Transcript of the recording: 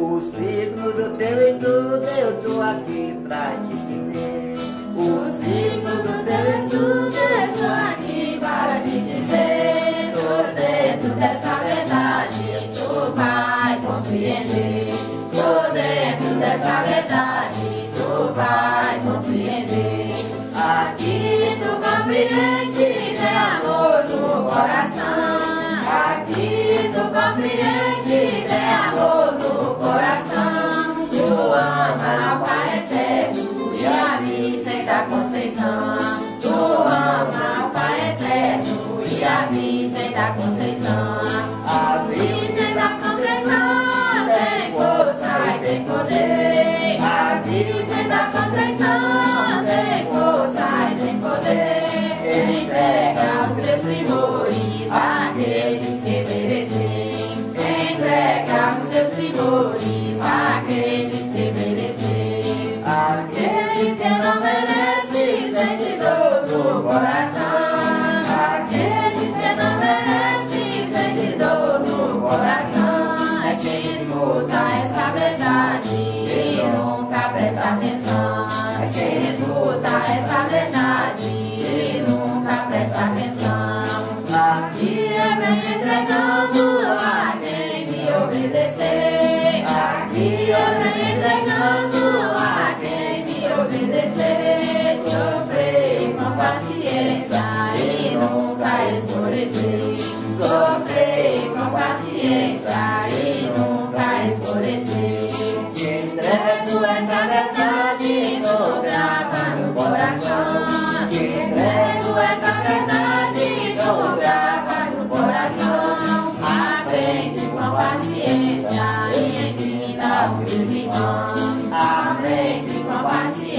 O signo do teu estudo eu tô aqui pra te dizer. O signo do teu estudo eu tô aqui para te dizer. Tô dentro dessa verdade, tu vai compreender. Tô dentro dessa verdade, tu vai compreender. Aqui tu compreende, tem amor no coração. Aqui tu compreende, tem amor no coração. Tu ama o Pai Eterno e a Virgem da Conceição. Tu ama o Pai Eterno e a Virgem da Conceição. A Virgem da Conceição tem força e tem poder. A Virgem da Conceição tem força e tem poder. Entrega os seus primores àqueles que merecem. Entrega os seus primores àqueles que merecem. Aqueles que não merecem sentem dor no coração. Aqueles que não merecem sentem dor no coração. É quem escuta essa verdade e nunca presta atenção. É quem escuta essa verdade e nunca presta atenção. Aqui eu venho entregando a quem me obedecer. Aqui eu venho entregando a quem me obedecer. Sofrer com paciência e nunca esmorecer. Sofrer com paciência e nunca esmorecer. Te entrego essa verdade, não grava no coração. Te entrego essa verdade, não grava no coração. Aprende com paciência e ensina aos teus irmãos. Aprende com paciência